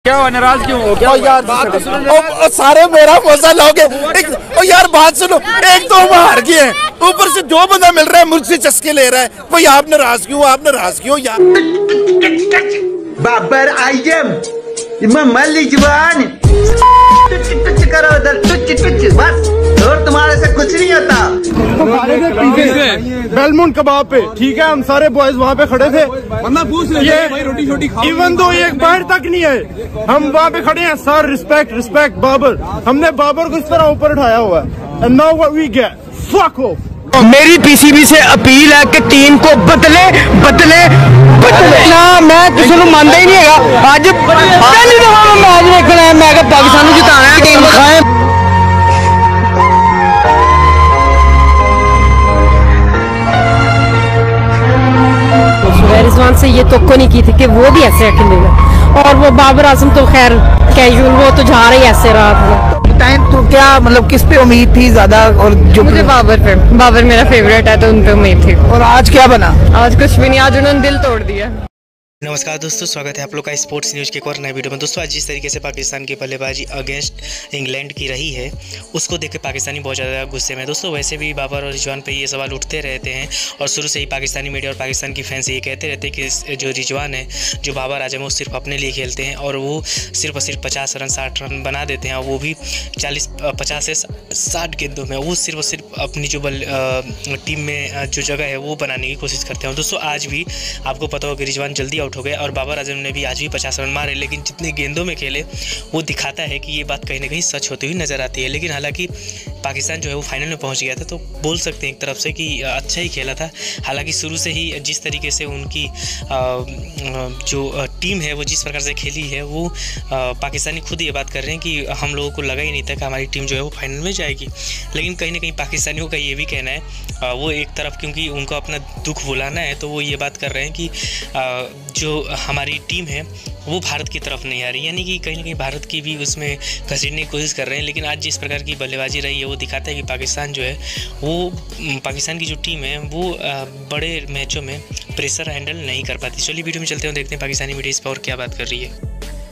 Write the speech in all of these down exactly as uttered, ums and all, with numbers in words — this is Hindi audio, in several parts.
क्या हुआ, नाराज क्यों हो? क्या यार बात तो सुनो। ओ, सारे मेरा मजा लोगे। ओ यार बात सुनो, एक तो हम हार गए हैं, ऊपर से जो बंदा मिल रहा है मुझसे चस्के ले रहा है। भाई आप नाराज क्यों, आप नाराज क्यों यार? बाबर आइजम मल्ली जवान करो उधर बस, और तुम्हारे से कुछ नहीं होता। बेलमुंड कबाब पे ठीक है, हम सारे बॉयज वहाँ पे खड़े थे, वरना पूछ ले भाई रोटी छोटी खाओ। इवन दो एक बार तक नहीं है, हम वहाँ पे खड़े हैं। सर रिस्पेक्ट रिस्पेक्ट बाबर, हमने बाबर को इस तरह ऊपर उठाया हुआ है। And now what we get, fuck off. मेरी पीसीबी से अपील है कि टीम को बदले बदले बदले ना, मैं किसी को मानता ही नहीं है। आज पहली दफा मैच देखना है, मैं पाकिस्तान को जिताना है, टीम को खाए। रिजवान से ये तोक्को नहीं की थी कि वो भी ऐसे खेलेगा, और वो बाबर आजम तो खैर कैजुअल, वो तो जा रही ऐसे रहा था। तो क्या मतलब किस पे उम्मीद थी ज्यादा? और जो मुझे बाबर पे, बाबर मेरा फेवरेट है तो उन पे उम्मीद थी। और आज क्या बना? आज कुछ भी नहीं, आज उन्होंने दिल तोड़ दिया। नमस्कार दोस्तों, स्वागत है आप लोग का स्पोर्ट्स न्यूज़ के एक और नए वीडियो में। दोस्तों आज जिस तरीके से पाकिस्तान की बल्लेबाजी अगेंस्ट इंग्लैंड की रही है, उसको देख के पाकिस्तानी बहुत ज़्यादा गुस्से में। दोस्तों वैसे भी बाबर और रिजवान पे ये सवाल उठते रहते हैं, और शुरू से ही पाकिस्तानी मीडिया और पाकिस्तान की फैंस ये कहते रहते हैं कि जो रिजवान है, जो बाबर आजम है, वो सिर्फ अपने लिए खेलते हैं, और वो सिर्फ और सिर्फ पचास रन साठ रन बना देते हैं, और वो भी चालीस पचास से साठ गेंदों में। वो सिर्फ और सिर्फ अपनी जो बल टीम में जो जगह है वो बनाने की कोशिश करते हैं। दोस्तों आज भी आपको पता हो कि रिजवान जल्दी आउट हो गए, और बाबर आजम ने भी आज भी पचास रन मारे, लेकिन जितने गेंदों में खेले वो दिखाता है कि ये बात कहीं ना कहीं सच होती हुई नज़र आती है। लेकिन हालांकि पाकिस्तान जो है वो फाइनल में पहुंच गया था, तो बोल सकते हैं एक तरफ से कि अच्छा ही खेला था। हालांकि शुरू से ही जिस तरीके से उनकी जो टीम है वो जिस प्रकार से खेली है, वो पाकिस्तानी खुद ये बात कर रहे हैं कि हम लोगों को लगा ही नहीं था कि हमारी टीम जो है वो फाइनल में जाएगी। लेकिन कहीं ना कहीं पाकिस्तानियों का ये भी कहना है, वो एक तरफ क्योंकि उनको अपना दुख भुलाना है, तो वो ये बात कर रहे हैं कि जो हमारी टीम है वो भारत की तरफ नहीं आ रही, यानी कि कहीं ना कहीं भारत की भी उसमें घसीटने की कोशिश कर रहे हैं। लेकिन आज जिस प्रकार की बल्लेबाजी रही है वो दिखाता है कि पाकिस्तान जो है वो पाकिस्तान की जो टीम है वो बड़े मैचों में प्रेशर हैंडल नहीं कर पाती। चलिए वीडियो में चलते हैं, देखते हैं पाकिस्तानी मीडिया इस पर और क्या बात कर रही है।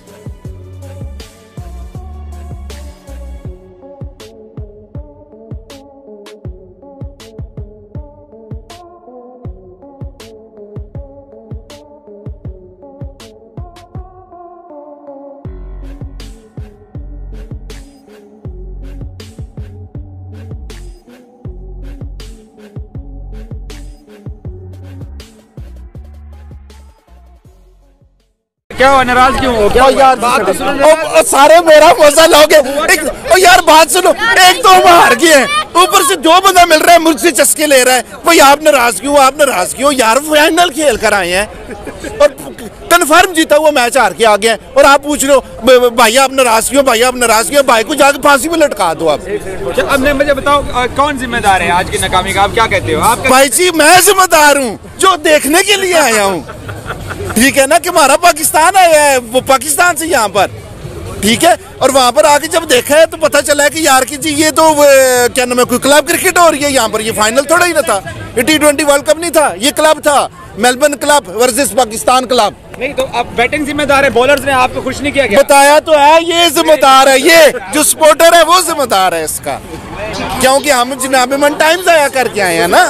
क्या हुआ, नाराज क्यों हो? क्या यार बात तो सुनो। ओ, सारे मेरा मजा लोगे। ओ यार बात सुनो, एक तो हम हार गए हैं, ऊपर से जो बंदा मिल रहा है मुझसे चस्के ले रहा है। भाई आप नाराज क्यों, आप नाराज क्यों यार? फाइनल खेल कर आए हैं और कन्फर्म जीता हुआ मैच हार के आ गए हैं, और आप पूछ रहे हो भाई आप नाराज क्यों, भाई आप नाराज क्यों? भाई को जाके फांसी में लटका दो आप। अब ने मुझे बताओ कौन जिम्मेदार है आज की नाकामी का? आप क्या कहते हो? आप भाई जी मैं जिम्मेदार हूँ, जो देखने के लिए आया हूँ, ठीक है ना, कि हमारा पाकिस्तान आया है, वो पाकिस्तान से यहाँ पर, ठीक है। और वहाँ पर आके जब देखा है तो पता चला है कि यार की जी ये तो क्या नाम है, कोई क्लब क्रिकेट हो रही है यहाँ पर। ये फाइनल थोड़ा ही ना था, ये टी ट्वेंटी वर्ल्ड कप नहीं था, ये क्लब था Melbourne club versus Pakistan club. नहीं तो अब बैटिंग जिम्मेदार है, बॉलर्स ने आपको खुश नहीं किया क्या? बताया तो है, ये जिम्मेदार है, ये जो सपोर्टर है वो जिम्मेदार है इसका, क्योंकि हम जनाब मन टाइम जाया करके आए हैं ना,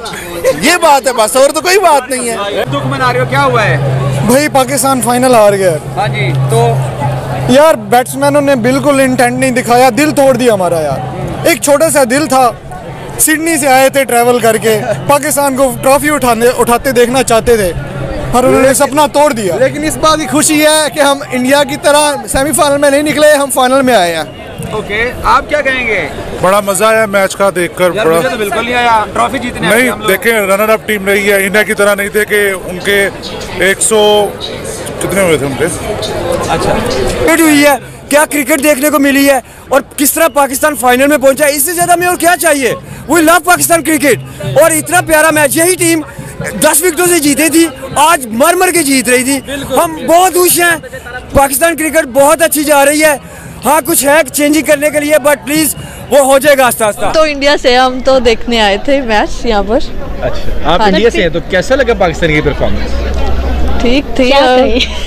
ये बात है बस, और तो कोई बात नहीं है। दुख मना रहे हो, क्या हुआ है? भाई पाकिस्तान फाइनल हार गया। हाँ जी, तो यार बैट्समैनों ने बिल्कुल इंटेंट नहीं दिखाया, दिल तोड़ दिया हमारा यार। एक छोटा सा दिल था, सिडनी से आए थे ट्रैवल करके, पाकिस्तान को ट्रॉफी उठाने उठाते देखना चाहते थे, पर उन्होंने सपना तोड़ दिया। लेकिन इस बात की खुशी है कि हम इंडिया की तरह सेमीफाइनल में नहीं निकले, हम फाइनल में आए हैं। ओके, आप क्या कहेंगे? बड़ा मजा आया मैच का देखकर। यार बड़ा मुझे तो बिल्कुल नहीं आया, ट्रॉफी जीतने नहीं देखे, रनर अप टीम रही है, इंडिया की तरह नहीं थे कि उनके एक सौ कितने हुए थे उनके। अच्छा क्रिकेट हुई है, क्या क्रिकेट देखने को मिली है, और किस तरह पाकिस्तान फाइनल में पहुंचा है, इससे ज्यादा हमें और क्या चाहिए? वी लव पाकिस्तान क्रिकेट, और इतना प्यारा मैच, यही टीम दस विकेटों से जीती थी, आज मर मर के जीत रही थी। हम बहुत खुश हैं, पाकिस्तान क्रिकेट बहुत अच्छी जा रही है। हाँ कुछ है चेंजिंग करने के लिए, बट प्लीज वो हो जाएगा आस्ता आस्ता। तो इंडिया से हम तो देखने आए थे मैच यहाँ पर। अच्छा, आप इंडिया से हैं, तो कैसा लगा पाकिस्तान की परफॉर्मेंस? ठीक थी,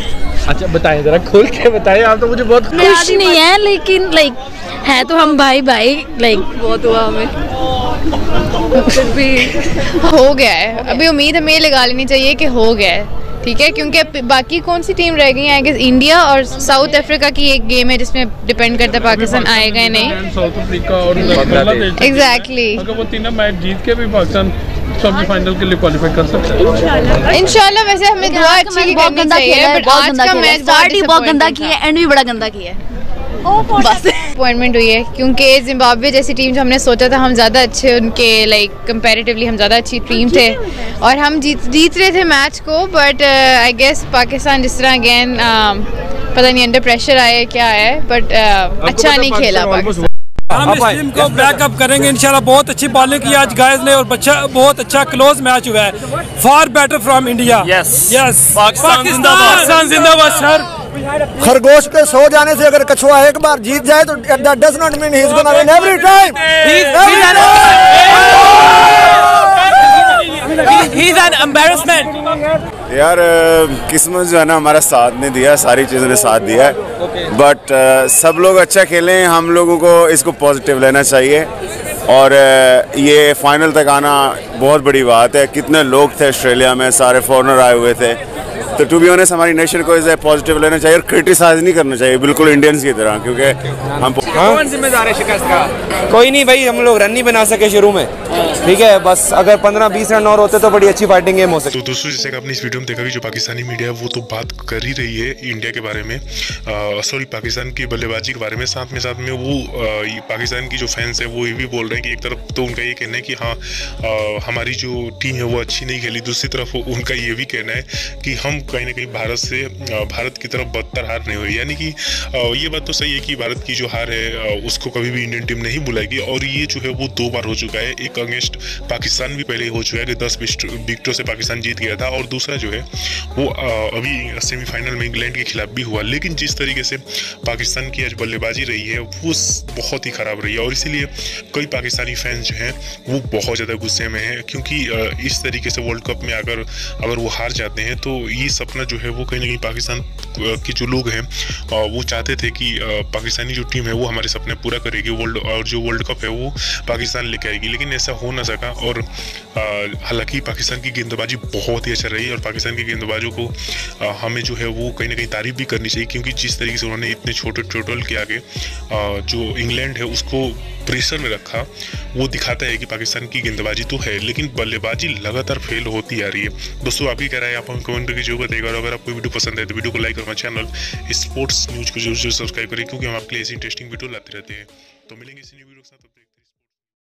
अच्छा बताएं जरा खोल के बताएं, आप तो मुझे बहुत कुछ नहीं है लेकिन लाइक है तो हम भाई भाई लाइक बहुत हुआ हमें फिर भी हो गया है। अभी उम्मीद हमें लगा लेनी चाहिए कि हो गया है, ठीक है, क्योंकि बाकी कौन सी टीम रह गई है? आई गेस इंडिया और साउथ अफ्रीका की एक गेम है जिसमें डिपेंड करता है पाकिस्तान आएगा या नहीं। साउथ अफ्रीका और बांग्लादेश एग्जैक्टली, अगर वो तीनों मैच जीत के भी पाकिस्तान सबके फाइनल के लिए क्वालिफाई कर सकते हैं इंशाल्लाह। वैसे हमें दुआ अच्छी की करनी चाहिए, बट आज का मैच बहुत गंदा किया है, एंड भी बड़ा गंदा किया है। बस अपॉइंटमेंट हुई है क्योंकि जिम्बाब्वे जैसी टीम जो हमने सोचा था हम ज़्यादा अच्छे, उनके लाइक कंपैरेटिवली हम ज़्यादा अच्छी टीम थे और हम जीत जीत रहे थे मैच को, बट आई गेस पाकिस्तान जिस तरह अगेन पता नहीं अंडर प्रेशर आया क्या है, बट अच्छा नहीं खेला पाकिस्तान। हम इस टीम को बैकअप करेंगे इंशाल्लाह। बहुत अच्छी बॉलिंग की आज गाइस ने और बच्चा बहुत अच्छा क्लोज मैच हुआ है। Far better from India. Yes yes Pakistan जिंदाबाद, जिंदाबाद सर। खरगोश के सो जाने से अगर कछुआ एक बार जीत जाए तो that does not mean he is gonna win every time. He is an embarrassment. यार किस्मत जो है ना हमारा साथ नहीं दिया, सारी चीज़ों ने साथ दिया है, बट uh, सब लोग अच्छा खेलें, हम लोगों को इसको पॉजिटिव लेना चाहिए और uh, ये फाइनल तक आना बहुत बड़ी बात है। कितने लोग थे ऑस्ट्रेलिया में, सारे फॉरेनर आए हुए थे, तो टू बी ऑनेस्ट हमारी नेशन को इसे पॉजिटिव लेना चाहिए और क्रिटिसाइज नहीं करना चाहिए, बिल्कुल इंडियंस की तरह, क्योंकि हम कौन जिम्मेदार है शिकस्त का? कोई नहीं भाई, हम लोग रन नहीं बना सके शुरू में, ठीक है, बस अगर पंद्रह बीस रन और होते तो बड़ी अच्छी फाइटिंग गेम हो सकती। तो दोस्तों जैसे कि आपने इस वीडियो में देखा कि जो पाकिस्तानी मीडिया है वो तो बात कर ही रही है इंडिया के बारे में, सॉरी पाकिस्तान की बल्लेबाजी के बारे में, साथ में साथ में वो आ, पाकिस्तान की जो फैंस है वो ये भी बोल रहे हैं कि एक तरफ तो उनका ये कहना है कि हाँ आ, हमारी जो टीम है वो अच्छी नहीं खेली, दूसरी तरफ उनका ये भी कहना है कि हम कहीं ना कहीं भारत से भारत की तरफ बदतर हार नहीं हुई। यानी कि ये बात तो सही है कि भारत की जो हार है उसको कभी भी इंडियन टीम नहीं बुलाएगी और ये जो है वो दो बार हो चुका है। एक अगेंस्ट पाकिस्तान भी पहले हो चुका है कि दस विकेटों से पाकिस्तान जीत गया था और दूसरा जो है वो अभी सेमीफाइनल में इंग्लैंड के खिलाफ भी हुआ। लेकिन जिस तरीके से पाकिस्तान की आज बल्लेबाजी रही है वो बहुत ही ख़राब रही है और इसीलिए कई पाकिस्तानी फैंस जो हैं वो बहुत ज़्यादा गुस्से में हैं, क्योंकि इस तरीके से वर्ल्ड कप में अगर अगर वो हार जाते हैं तो ये सपना जो है वो कहीं ना कहीं पाकिस्तान के जो लोग हैं वो चाहते थे कि पाकिस्तानी जो टीम है वो हमारे सपने पूरा करेगी वर्ल्ड और जो वर्ल्ड कप है वो पाकिस्तान लेके आएगी, लेकिन ऐसा हो ना सका। और हालांकि पाकिस्तान की गेंदबाजी बहुत ही अच्छा रही और पाकिस्तान की गेंदबाजों को आ, हमें जो है वो कहीं ना कहीं तारीफ भी करनी चाहिए, क्योंकि जिस तरीके से उन्होंने इतने छोटे टोटल के आगे जो इंग्लैंड है उसको प्रेशर में रखा, वो दिखाता है कि पाकिस्तान की गेंदबाजी तो है लेकिन बल्लेबाजी लगातार फेल होती आ रही है। दोस्तों आपकी क्या राय है, आप हमें कमेंट करके जरूर बताइएगा और अगर आपको वीडियो पसंद है तो वीडियो को लाइक और हमारे चैनल स्पोर्ट्स न्यूज को जरूर सब्सक्राइब करें, क्योंकि हम आपके लिए ऐसी इंटरेस्टिंग वीडियो लाते रहते हैं। तो मिलेंगे इसी न्यू वीडियो के साथ।